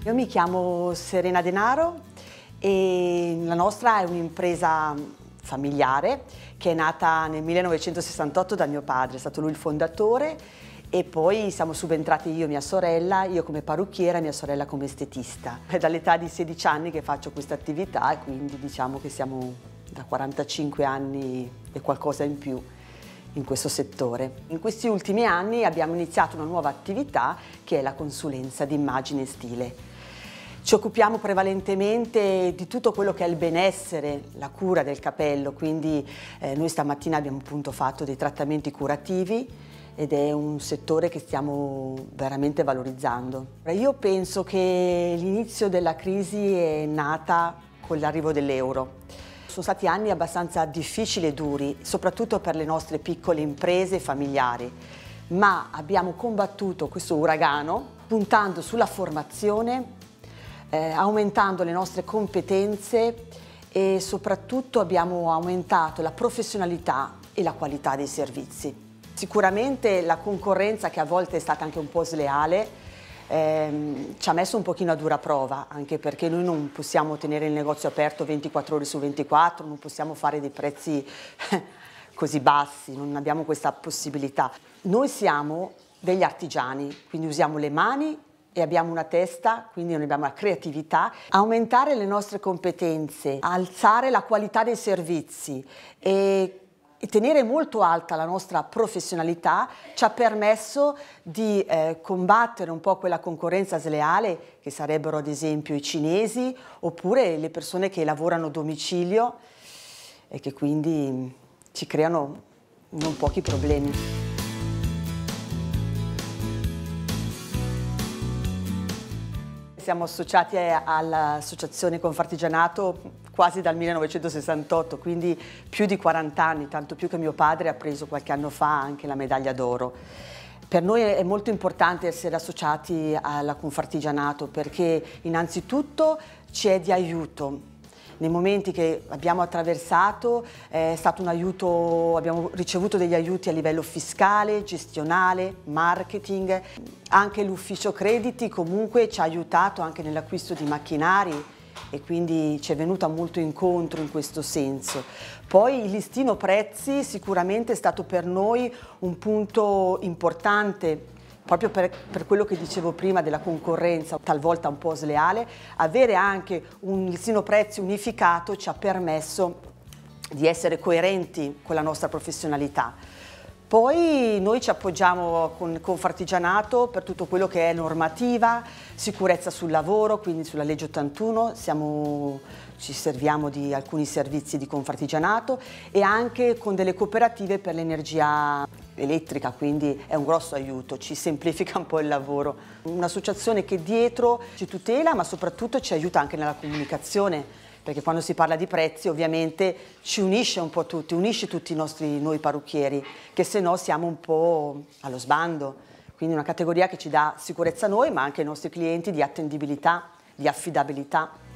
Io mi chiamo Serena Denaro e la nostra è un'impresa familiare che è nata nel 1968 da mio padre, è stato lui il fondatore, e poi siamo subentrati io e mia sorella, io come parrucchiera e mia sorella come estetista. È dall'età di 16 anni che faccio questa attività e quindi diciamo che siamo da 45 anni e qualcosa in più in questo settore. In questi ultimi anni abbiamo iniziato una nuova attività che è la consulenza di immagine e stile. Ci occupiamo prevalentemente di tutto quello che è il benessere, la cura del capello, quindi noi stamattina abbiamo appunto fatto dei trattamenti curativi ed è un settore che stiamo veramente valorizzando. Io penso che l'inizio della crisi è nata con l'arrivo dell'euro. Sono stati anni abbastanza difficili e duri, soprattutto per le nostre piccole imprese familiari, ma abbiamo combattuto questo uragano puntando sulla formazione, aumentando le nostre competenze e soprattutto abbiamo aumentato la professionalità e la qualità dei servizi. Sicuramente la concorrenza, che a volte è stata anche un po' sleale, ci ha messo un pochino a dura prova, anche perché noi non possiamo tenere il negozio aperto 24 ore su 24, non possiamo fare dei prezzi così bassi, non abbiamo questa possibilità. Noi siamo degli artigiani, quindi usiamo le mani e abbiamo una testa, quindi non abbiamo la creatività. Aumentare le nostre competenze, alzare la qualità dei servizi e tenere molto alta la nostra professionalità ci ha permesso di combattere un po' quella concorrenza sleale che sarebbero ad esempio i cinesi oppure le persone che lavorano a domicilio e che quindi ci creano non pochi problemi. Siamo associati all'Associazione Confartigianato quasi dal 1968, quindi più di 40 anni, tanto più che mio padre ha preso qualche anno fa anche la medaglia d'oro. Per noi è molto importante essere associati alla Confartigianato perché innanzitutto ci è di aiuto. Nei momenti che abbiamo attraversato è stato un aiuto, abbiamo ricevuto degli aiuti a livello fiscale, gestionale, marketing. Anche l'ufficio crediti comunque ci ha aiutato anche nell'acquisto di macchinari e quindi ci è venuta molto incontro in questo senso. Poi il listino prezzi sicuramente è stato per noi un punto importante, proprio per quello che dicevo prima della concorrenza, talvolta un po' sleale. Avere anche un listino prezzi unificato ci ha permesso di essere coerenti con la nostra professionalità. Poi noi ci appoggiamo con Confartigianato per tutto quello che è normativa, sicurezza sul lavoro, quindi sulla legge 81 ci serviamo di alcuni servizi di Confartigianato e anche con delle cooperative per l'energia elettrica, quindi è un grosso aiuto, ci semplifica un po' il lavoro. Un'associazione che dietro ci tutela ma soprattutto ci aiuta anche nella comunicazione, perché quando si parla di prezzi ovviamente ci unisce un po' tutti, unisce tutti noi parrucchieri, che se no siamo un po' allo sbando. Quindi una categoria che ci dà sicurezza a noi, ma anche ai nostri clienti di attendibilità, di affidabilità.